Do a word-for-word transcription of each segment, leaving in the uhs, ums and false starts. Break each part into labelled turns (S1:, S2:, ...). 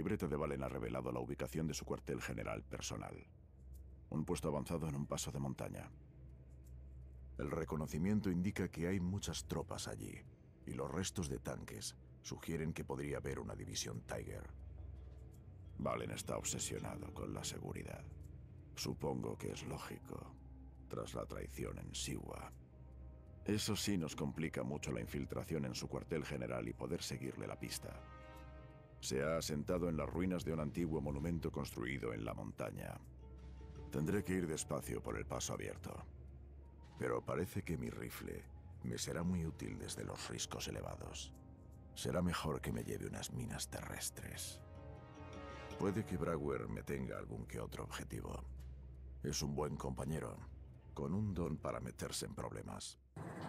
S1: libreta de Valen ha revelado la ubicación de su cuartel general personal. Un puesto avanzado en un paso de montaña. El reconocimiento indica que hay muchas tropas allí, y los restos de tanques sugieren que podría haber una división Tiger. Valen está obsesionado con la seguridad. Supongo que es lógico, tras la traición en Siwa. Eso sí nos complica mucho la infiltración en su cuartel general y poder seguirle la pista. Se ha asentado en las ruinas de un antiguo monumento construido en la montaña. Tendré que ir despacio por el paso abierto. Pero parece que mi rifle me será muy útil desde los riscos elevados. Será mejor que me lleve unas minas terrestres. Puede que Braugher me tenga algún que otro objetivo. Es un buen compañero, con un don para meterse en problemas.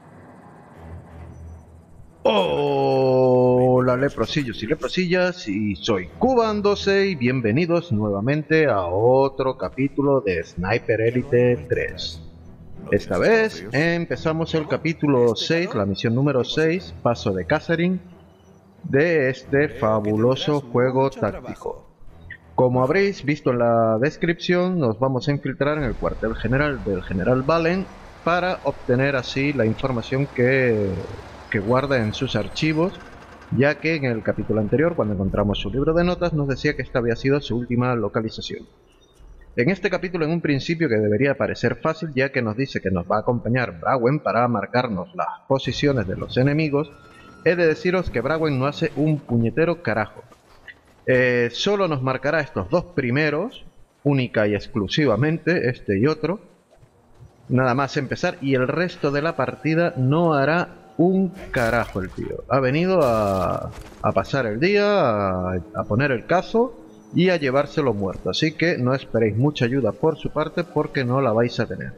S2: Hola leprosillos y leprosillas, y soy Kuban doce y bienvenidos nuevamente a otro capítulo de Sniper Elite tres. Esta vez empezamos el capítulo seis, la misión número seis, Paso de Catherine, de este fabuloso juego táctico. Como habréis visto en la descripción, nos vamos a infiltrar en el cuartel general del general Valen para obtener así la información que, que guarda en sus archivos, ya que en el capítulo anterior, cuando encontramos su libro de notas, nos decía que esta había sido su última localización. En este capítulo, en un principio que debería parecer fácil, ya que nos dice que nos va a acompañar Braugher para marcarnos las posiciones de los enemigos, he de deciros que Braugher no hace un puñetero carajo. Eh, solo nos marcará estos dos primeros, única y exclusivamente, este y otro, nada más empezar, y el resto de la partida no hará un carajo el tío. Ha venido a, a pasar el día, a, a poner el cazo y a llevárselo muerto, así que no esperéis mucha ayuda por su parte porque no la vais a tener.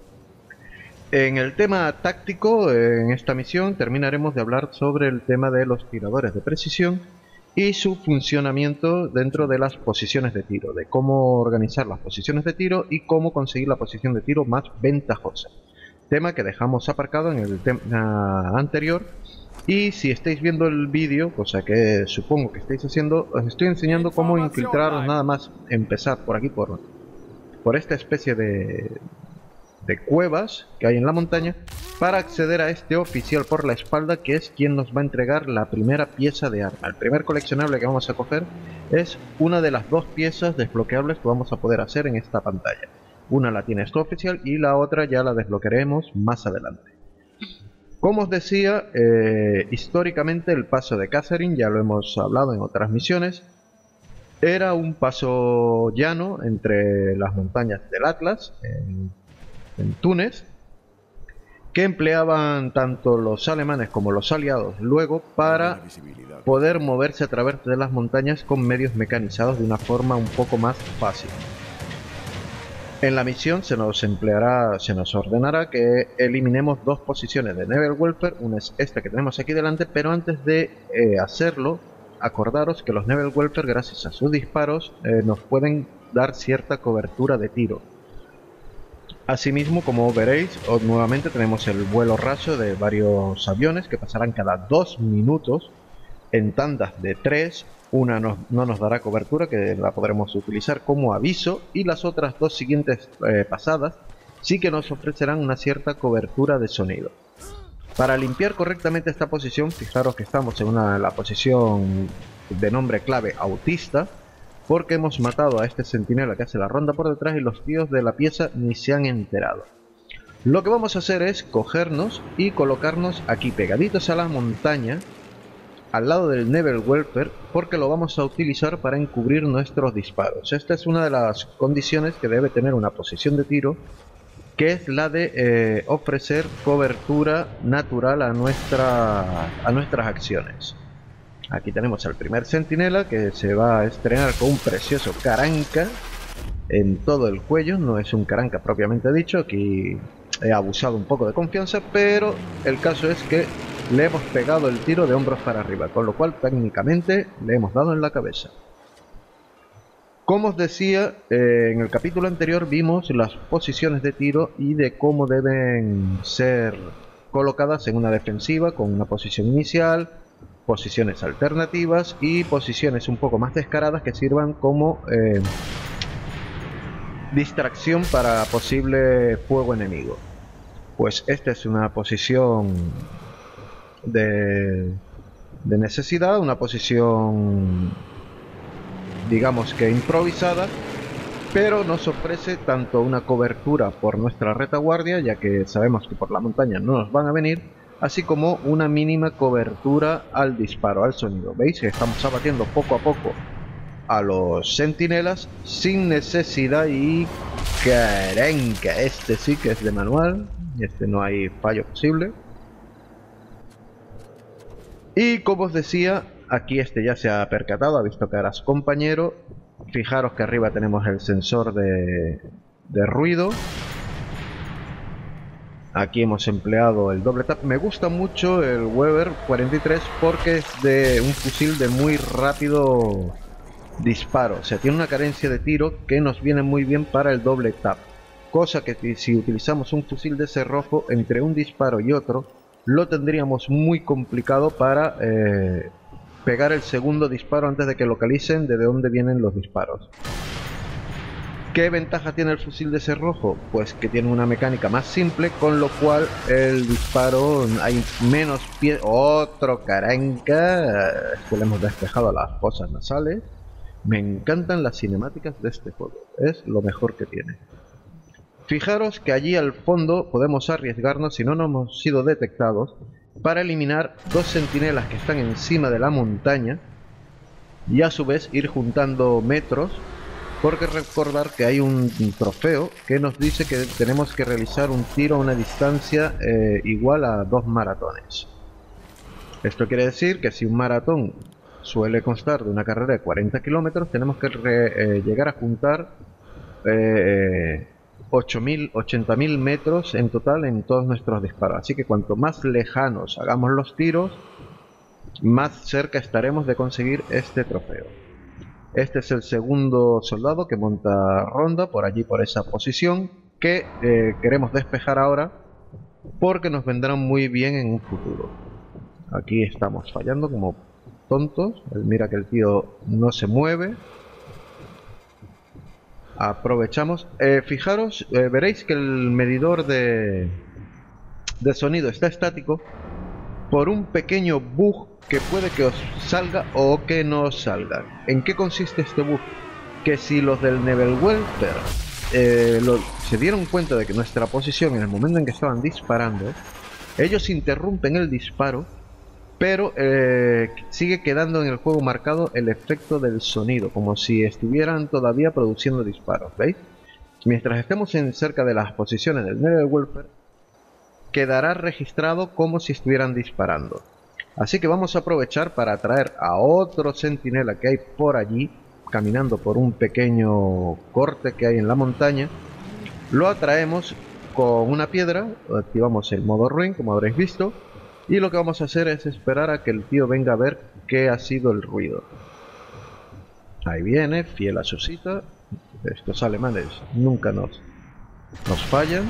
S2: En el tema táctico, en esta misión terminaremos de hablar sobre el tema de los tiradores de precisión y su funcionamiento dentro de las posiciones de tiro, de cómo organizar las posiciones de tiro y cómo conseguir la posición de tiro más ventajosa. Tema que dejamos aparcado en el tema anterior, y si estáis viendo el vídeo, cosa que supongo que estáis haciendo, os estoy enseñando cómo infiltraros nada más empezar por aquí, por, por esta especie de, de cuevas que hay en la montaña, para acceder a este oficial por la espalda, que es quien nos va a entregar la primera pieza de arma. El primer coleccionable que vamos a coger es una de las dos piezas desbloqueables que vamos a poder hacer en esta pantalla. Una la tiene este oficial y la otra ya la desbloquearemos más adelante. Como os decía, eh, históricamente el paso de Catherine, ya lo hemos hablado en otras misiones, era un paso llano entre las montañas del Atlas, en, en Túnez, que empleaban tanto los alemanes como los aliados luego para poder moverse a través de las montañas con medios mecanizados de una forma un poco más fácil. En la misión se nos empleará, se nos ordenará que eliminemos dos posiciones de Nebelwerfer. Una es esta que tenemos aquí delante, pero antes de eh, hacerlo, acordaros que los Nebelwerfer, gracias a sus disparos, eh, nos pueden dar cierta cobertura de tiro. Asimismo, como veréis, nuevamente tenemos el vuelo raso de varios aviones que pasarán cada dos minutos en tandas de tres. Una no, no nos dará cobertura, que la podremos utilizar como aviso, y las otras dos siguientes eh, pasadas sí que nos ofrecerán una cierta cobertura de sonido. Para limpiar correctamente esta posición, fijaros que estamos en una, la posición de nombre clave autista, porque hemos matado a este centinela que hace la ronda por detrás y los tíos de la pieza ni se han enterado. Lo que vamos a hacer es cogernos y colocarnos aquí pegaditos a la montaña, al lado del Nebelwerfer, porque lo vamos a utilizar para encubrir nuestros disparos. Esta es una de las condiciones que debe tener una posición de tiro, que es la de eh, ofrecer cobertura natural a, nuestra, a nuestras acciones. Aquí tenemos al primer centinela, que se va a estrenar con un precioso caranca en todo el cuello. No es un caranca propiamente dicho, aquí he abusado un poco de confianza, pero el caso es que le hemos pegado el tiro de hombros para arriba, con lo cual técnicamente le hemos dado en la cabeza. Como os decía, eh, en el capítulo anterior vimos las posiciones de tiro y de cómo deben ser colocadas en una defensiva, con una posición inicial, posiciones alternativas y posiciones un poco más descaradas que sirvan como eh, distracción para posible fuego enemigo. Pues esta es una posición de, de necesidad, una posición digamos que improvisada, pero nos ofrece tanto una cobertura por nuestra retaguardia, ya que sabemos que por la montaña no nos van a venir, así como una mínima cobertura al disparo, al sonido. ¿Veis que estamos abatiendo poco a poco a los centinelas sin necesidad? Y carenca, este sí que es de manual, este no hay fallo posible. Y como os decía, aquí este ya se ha percatado, ha visto que era su compañero. Fijaros que arriba tenemos el sensor de, de ruido. Aquí hemos empleado el doble tap. Me gusta mucho el Weber cuarenta y tres porque es de un fusil de muy rápido disparo. O sea, tiene una carencia de tiro que nos viene muy bien para el doble tap. Cosa que si utilizamos un fusil de cerrojo, entre un disparo y otro, lo tendríamos muy complicado para eh, pegar el segundo disparo antes de que localicen de dónde vienen los disparos. ¿Qué ventaja tiene el fusil de cerrojo? Pues que tiene una mecánica más simple, con lo cual el disparo hay menos pie... Otro caranca. Es que le hemos despejado las fosas nasales. Me encantan las cinemáticas de este juego. Es lo mejor que tiene. Fijaros que allí al fondo podemos arriesgarnos, si no nos hemos sido detectados, para eliminar dos centinelas que están encima de la montaña y a su vez ir juntando metros, porque recordar que hay un trofeo que nos dice que tenemos que realizar un tiro a una distancia eh, igual a dos maratones. Esto quiere decir que si un maratón suele constar de una carrera de cuarenta kilómetros, tenemos que re, eh, llegar a juntar eh, ocho mil, ochenta mil metros en total en todos nuestros disparos. Así que cuanto más lejanos hagamos los tiros, más cerca estaremos de conseguir este trofeo. Este es el segundo soldado que monta ronda por allí, por esa posición, que eh, queremos despejar ahora porque nos vendrán muy bien en un futuro. Aquí estamos fallando como tontos. Mira que el tío no se mueve. Aprovechamos. Eh, fijaros, eh, veréis que el medidor de, de sonido está estático por un pequeño bug que puede que os salga o que no os salga. ¿En qué consiste este bug? Que si los del Nebelwerfer eh, lo, se dieron cuenta de que nuestra posición en el momento en que estaban disparando, ellos interrumpen el disparo, pero eh, sigue quedando en el juego marcado el efecto del sonido, como si estuvieran todavía produciendo disparos. ¿Veis? Mientras estemos en cerca de las posiciones del Nebelwerfer, quedará registrado como si estuvieran disparando. Así que vamos a aprovechar para atraer a otro centinela que hay por allí, caminando por un pequeño corte que hay en la montaña. Lo atraemos con una piedra, activamos el modo ruin, como habréis visto, y lo que vamos a hacer es esperar a que el tío venga a ver qué ha sido el ruido. Ahí viene, fiel a su cita. Estos alemanes nunca nos, nos fallan.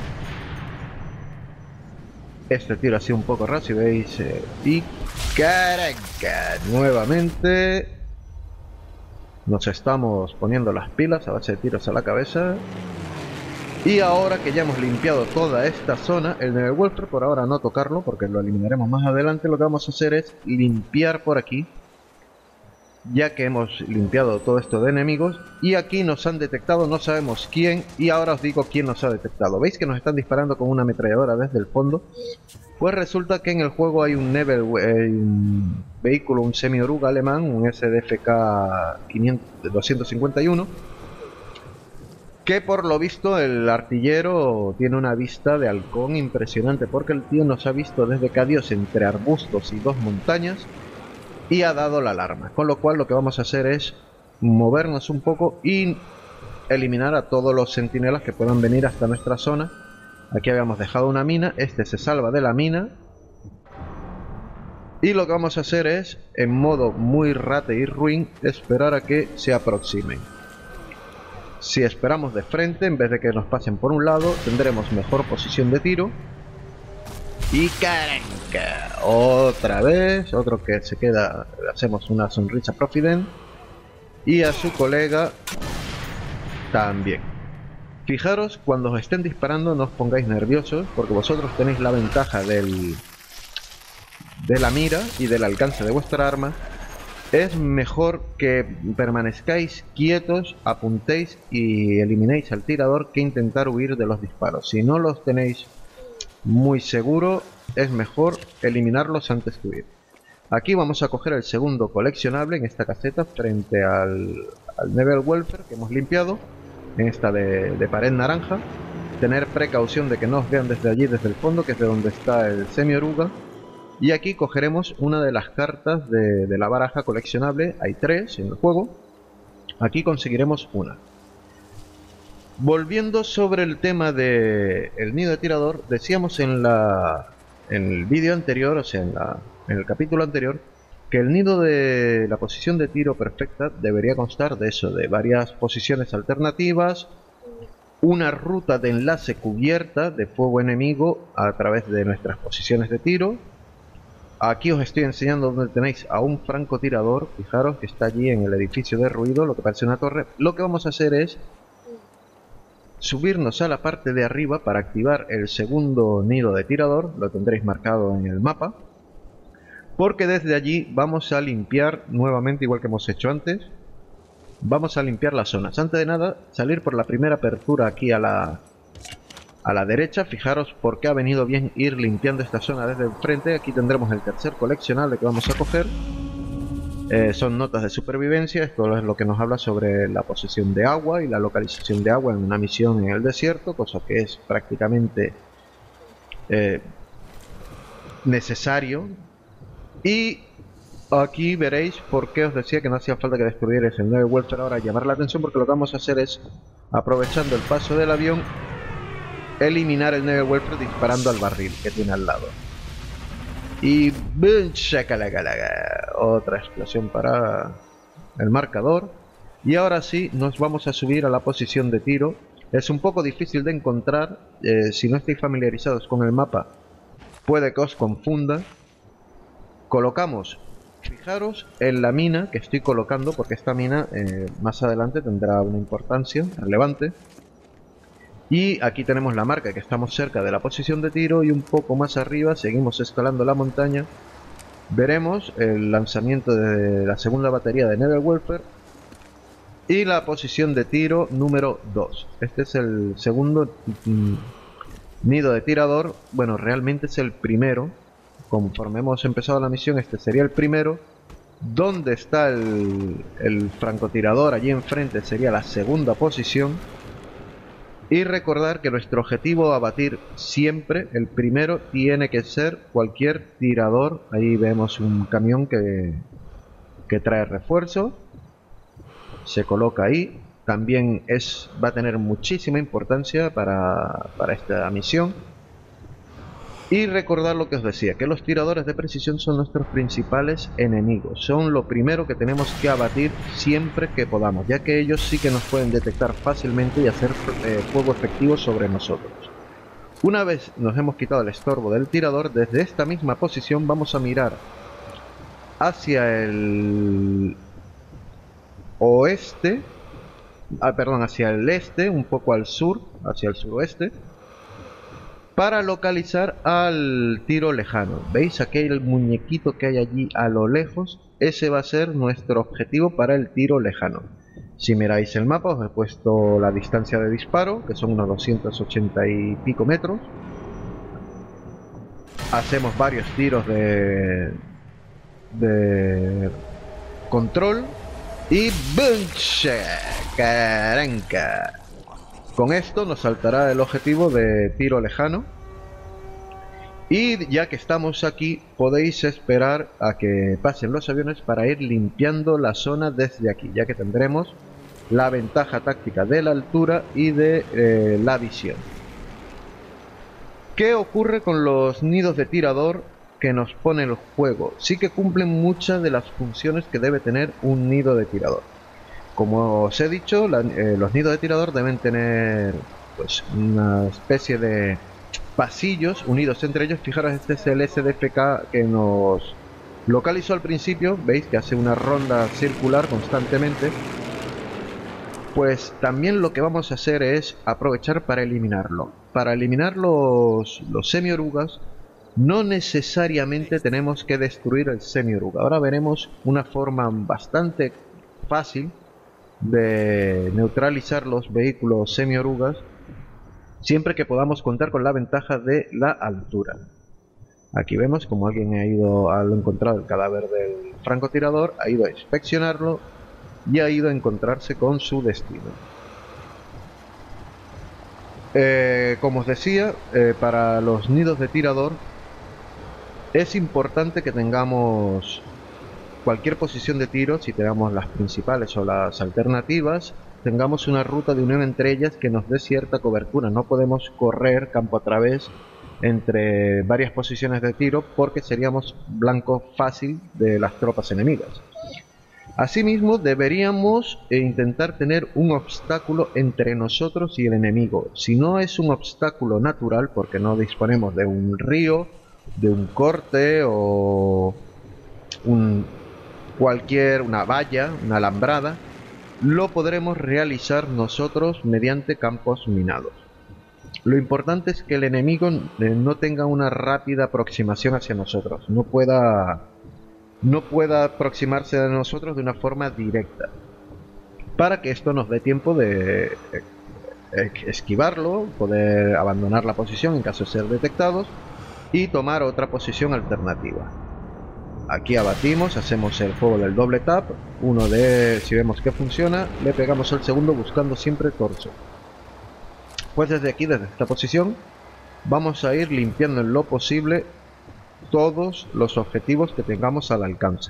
S2: Este tiro ha sido un poco raro, si veis. Eh, y caraca, nuevamente nos estamos poniendo las pilas a base de tiros a la cabeza. Y ahora que ya hemos limpiado toda esta zona, el Nebelwerfer por ahora no tocarlo porque lo eliminaremos más adelante. Lo que vamos a hacer es limpiar por aquí, ya que hemos limpiado todo esto de enemigos. Y aquí nos han detectado, no sabemos quién, y ahora os digo quién nos ha detectado. ¿Veis que nos están disparando con una ametralladora desde el fondo? Pues resulta que en el juego hay un Nebel, eh, un vehículo, un semi-oruga alemán, un S D F K doscientos cincuenta y uno, que por lo visto el artillero tiene una vista de halcón impresionante, porque el tío nos ha visto desde Cadios entre arbustos y dos montañas y ha dado la alarma, con lo cual lo que vamos a hacer es movernos un poco y eliminar a todos los centinelas que puedan venir hasta nuestra zona. Aquí habíamos dejado una mina, este se salva de la mina y lo que vamos a hacer es, en modo muy rate y ruin, esperar a que se aproximen. Si esperamos de frente, en vez de que nos pasen por un lado, tendremos mejor posición de tiro Y caranca, otra vez, otro que se queda, hacemos una sonrisa profident. Y a su colega también. Fijaros, cuando os estén disparando no os pongáis nerviosos, porque vosotros tenéis la ventaja del, de la mira y del alcance de vuestra arma. Es mejor que permanezcáis quietos, apuntéis y eliminéis al tirador que intentar huir de los disparos. Si no los tenéis muy seguro, es mejor eliminarlos antes que huir. Aquí vamos a coger el segundo coleccionable en esta caseta frente al, al Nebel Welfare que hemos limpiado, en esta de, de pared naranja. Tener precaución de que no os vean desde allí, desde el fondo, que es de donde está el semi-oruga. Y aquí cogeremos una de las cartas de, de la baraja coleccionable. Hay tres en el juego. Aquí conseguiremos una. Volviendo sobre el tema del nido de tirador, decíamos en, la, en el vídeo anterior, o sea, en, la, en el capítulo anterior, que el nido de la posición de tiro perfecta debería constar de eso, de varias posiciones alternativas, una ruta de enlace cubierta de fuego enemigo a través de nuestras posiciones de tiro. Aquí os estoy enseñando donde tenéis a un francotirador. Fijaros que está allí en el edificio de ruido, lo que parece una torre. Lo que vamos a hacer es subirnos a la parte de arriba para activar el segundo nido de tirador. Lo tendréis marcado en el mapa, porque desde allí vamos a limpiar nuevamente, igual que hemos hecho antes. Vamos a limpiar las zonas. Antes de nada, salir por la primera apertura aquí a la A la derecha. Fijaros por qué ha venido bien ir limpiando esta zona desde el frente. Aquí tendremos el tercer coleccionable que vamos a coger. Eh, son notas de supervivencia. Esto es lo que nos habla sobre la posesión de agua y la localización de agua en una misión en el desierto, cosa que es prácticamente eh, necesario. Y aquí veréis por qué os decía que no hacía falta que destruyerais el Nebel Welfare ahora. Llamar la atención porque lo que vamos a hacer es, aprovechando el paso del avión, eliminar el Nebel Welfare disparando al barril que tiene al lado. Y ¡bum! ¡Shakalakalaga! Otra explosión para el marcador. Y ahora sí, nos vamos a subir a la posición de tiro. Es un poco difícil de encontrar. Eh, si no estáis familiarizados con el mapa, puede que os confunda. Colocamos, fijaros en la mina que estoy colocando, porque esta mina eh, más adelante tendrá una importancia relevante. Y aquí tenemos la marca que estamos cerca de la posición de tiro, y un poco más arriba seguimos escalando la montaña. Veremos el lanzamiento de la segunda batería de Nebel Welfare y la posición de tiro número dos. Este es el segundo mm, nido de tirador. Bueno, realmente es el primero. Conforme hemos empezado la misión, este sería el primero. Donde está el, el francotirador allí enfrente sería la segunda posición. Y recordar que nuestro objetivo a batir siempre, el primero, tiene que ser cualquier tirador. Ahí vemos un camión que, que trae refuerzo. Se coloca ahí. También es, va a tener muchísima importancia para, para esta misión. Y recordar lo que os decía, que los tiradores de precisión son nuestros principales enemigos. Son lo primero que tenemos que abatir siempre que podamos, ya que ellos sí que nos pueden detectar fácilmente y hacer eh, fuego efectivo sobre nosotros. Una vez nos hemos quitado el estorbo del tirador, desde esta misma posición vamos a mirar hacia el oeste, ah, perdón, hacia el este, un poco al sur, hacia el suroeste, para localizar al tiro lejano. ¿Veis aquel muñequito que hay allí a lo lejos? Ese va a ser nuestro objetivo para el tiro lejano. Si miráis el mapa, os he puesto la distancia de disparo, que son unos doscientos ochenta y pico metros. Hacemos varios tiros de, de control y ¡bunche! ¡Caranca! Con esto nos saltará el objetivo de tiro lejano. Y ya que estamos aquí, podéis esperar a que pasen los aviones para ir limpiando la zona desde aquí, ya que tendremos la ventaja táctica de la altura y de eh, la visión. ¿Qué ocurre con los nidos de tirador que nos pone el juego? Sí que cumplen muchas de las funciones que debe tener un nido de tirador. Como os he dicho, la, eh, los nidos de tirador deben tener pues una especie de pasillos unidos entre ellos. Fijaros, este es el S D F K que nos localizó al principio. Veis que hace una ronda circular constantemente. Pues también lo que vamos a hacer es aprovechar para eliminarlo. Para eliminar los, los semi-orugas no necesariamente tenemos que destruir el semi-oruga. Ahora veremos una forma bastante fácil de neutralizar los vehículos semi-orugas, siempre que podamos contar con la ventaja de la altura. Aquí vemos como alguien ha ido a encontrar el cadáver del francotirador, ha ido a inspeccionarlo y ha ido a encontrarse con su destino. Eh, como os decía, eh, para los nidos de tirador es importante que tengamos cualquier posición de tiro, si tenemos las principales o las alternativas, tengamos una ruta de unión entre ellas que nos dé cierta cobertura. No podemos correr campo a través entre varias posiciones de tiro porque seríamos blanco fácil de las tropas enemigas. Asimismo, deberíamos intentar tener un obstáculo entre nosotros y el enemigo. Si no es un obstáculo natural, porque no disponemos de un río, de un corte o un cualquier, una valla, una alambrada, lo podremos realizar nosotros mediante campos minados. Lo importante es que el enemigo no tenga una rápida aproximación hacia nosotros, no pueda, no pueda aproximarse a nosotros de una forma directa, para que esto nos dé tiempo de esquivarlo, poder abandonar la posición en caso de ser detectados y tomar otra posición alternativa. Aquí abatimos, hacemos el fuego del doble tap, uno de, si vemos que funciona, le pegamos al segundo buscando siempre torso. Pues desde aquí, desde esta posición, vamos a ir limpiando en lo posible todos los objetivos que tengamos al alcance.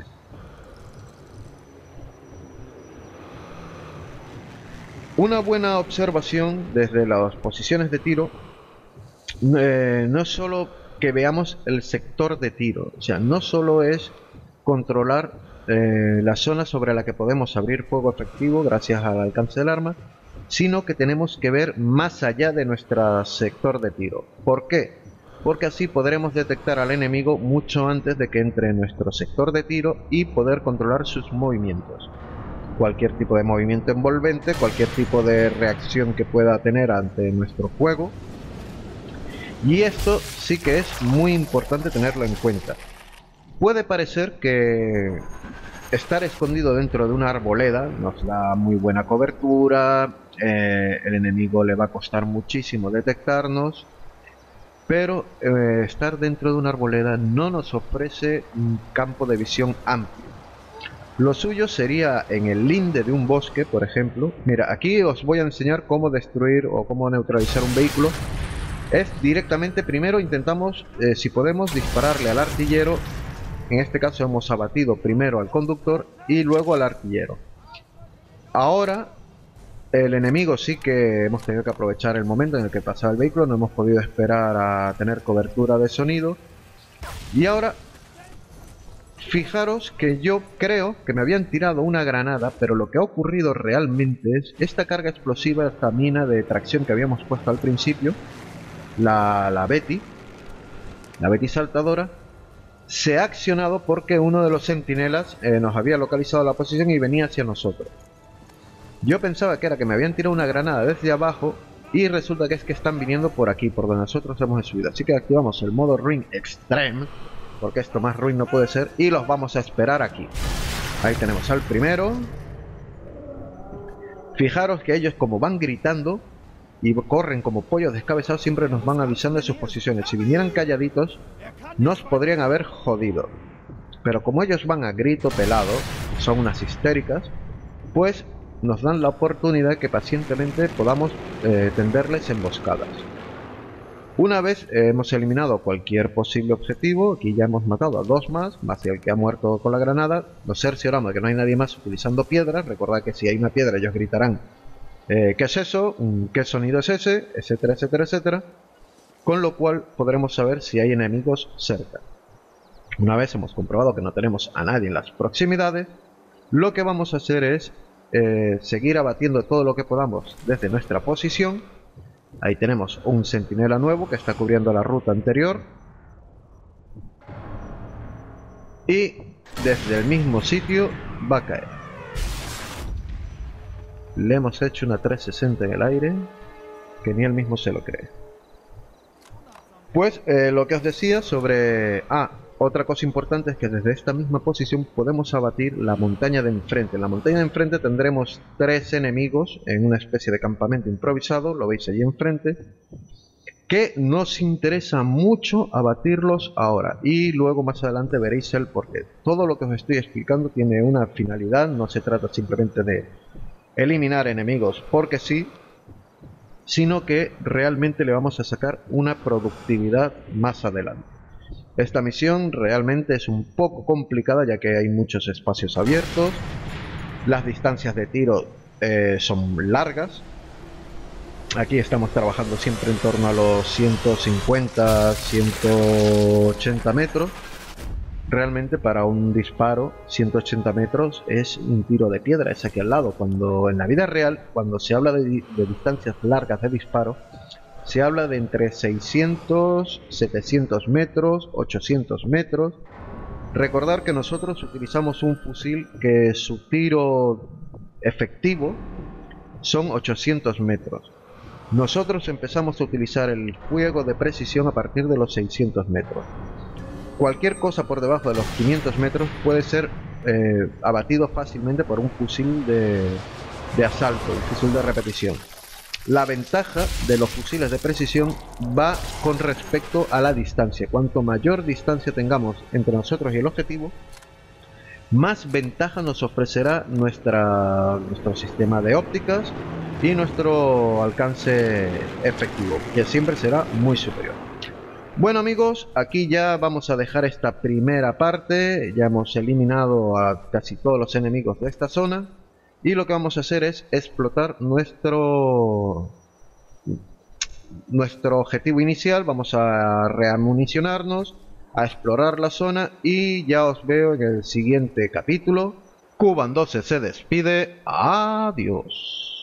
S2: Una buena observación desde las posiciones de tiro, eh, no es solo que veamos el sector de tiro, o sea, no solo es controlar eh, la zona sobre la que podemos abrir fuego efectivo gracias al alcance del arma, sino que tenemos que ver más allá de nuestro sector de tiro. ¿Por qué? Porque así podremos detectar al enemigo mucho antes de que entre en nuestro sector de tiro y poder controlar sus movimientos. Cualquier tipo de movimiento envolvente, cualquier tipo de reacción que pueda tener ante nuestro fuego. Y esto sí que es muy importante tenerlo en cuenta. Puede parecer que estar escondido dentro de una arboleda nos da muy buena cobertura, eh, el enemigo le va a costar muchísimo detectarnos, pero eh, estar dentro de una arboleda no nos ofrece un campo de visión amplio. Lo suyo sería en el linde de un bosque, por ejemplo. Mira, aquí os voy a enseñar cómo destruir o cómo neutralizar un vehículo. Es directamente, primero intentamos, eh, si podemos, dispararle al artillero. En este caso hemos abatido primero al conductor y luego al artillero. Ahora el enemigo sí que hemos tenido que aprovechar el momento en el que pasaba el vehículo, no hemos podido esperar a tener cobertura de sonido. Y ahora, fijaros que yo creo que me habían tirado una granada, pero lo que ha ocurrido realmente es esta carga explosiva, esta mina de tracción que habíamos puesto al principio, la, la Betty, la Betty saltadora, se ha accionado porque uno de los centinelas eh, nos había localizado la posición y venía hacia nosotros. Yo pensaba que era que me habían tirado una granada desde abajo y resulta que es que están viniendo por aquí, por donde nosotros hemos subido. Así que activamos el modo Ruin Extreme, porque esto más ruin no puede ser, y los vamos a esperar aquí. Ahí tenemos al primero. Fijaros que ellos, como van gritando y corren como pollos descabezados, siempre nos van avisando de sus posiciones. Si vinieran calladitos nos podrían haber jodido, pero como ellos van a grito pelado, son unas histéricas, pues nos dan la oportunidad que pacientemente podamos eh, tenderles emboscadas. Una vez eh, hemos eliminado cualquier posible objetivo, aquí ya hemos matado a dos más, más el que ha muerto con la granada, nos cercioramos de que no hay nadie más utilizando piedras. Recordad que si hay una piedra ellos gritarán eh, ¿qué es eso? ¿Qué sonido es ese? Etcétera, etcétera, etcétera. Con lo cual podremos saber si hay enemigos cerca. Una vez hemos comprobado que no tenemos a nadie en las proximidades, lo que vamos a hacer es eh, seguir abatiendo todo lo que podamos desde nuestra posición Ahí tenemos un centinela nuevo que está cubriendo la ruta anterior. Y desde el mismo sitio va a caer. Le hemos hecho una trescientos sesenta en el aire, que ni él mismo se lo cree. Pues eh, lo que os decía sobre... Ah, otra cosa importante es que desde esta misma posición podemos abatir la montaña de enfrente. En la montaña de enfrente tendremos tres enemigos en una especie de campamento improvisado, lo veis allí enfrente, que nos interesa mucho abatirlos ahora. Y luego más adelante veréis el porqué. Todo lo que os estoy explicando tiene una finalidad, no se trata simplemente de eliminar enemigos porque sí, sino que realmente le vamos a sacar una productividad más adelante. Esta misión realmente es un poco complicada ya que hay muchos espacios abiertos, las distancias de tiro eh, son largas. Aquí estamos trabajando siempre en torno a los ciento cincuenta a ciento ochenta metros. Realmente para un disparo ciento ochenta metros es un tiro de piedra, es aquí al lado. Cuando en la vida real, cuando se habla de, de distancias largas de disparo, se habla de entre seiscientos, setecientos metros, ochocientos metros. Recordar que nosotros utilizamos un fusil que su tiro efectivo son ochocientos metros. Nosotros empezamos a utilizar el fuego de precisión a partir de los seiscientos metros. Cualquier cosa por debajo de los quinientos metros puede ser eh, abatido fácilmente por un fusil de, de asalto, un fusil de repetición. La ventaja de los fusiles de precisión va con respecto a la distancia. Cuanto mayor distancia tengamos entre nosotros y el objetivo, más ventaja nos ofrecerá nuestra, nuestro sistema de ópticas y nuestro alcance efectivo, que siempre será muy superior. Bueno amigos, aquí ya vamos a dejar esta primera parte. Ya hemos eliminado a casi todos los enemigos de esta zona. Y lo que vamos a hacer es explotar nuestro nuestro objetivo inicial. Vamos a reamunicionarnos, a explorar la zona y ya os veo en el siguiente capítulo. Kuban doce se despide. Adiós.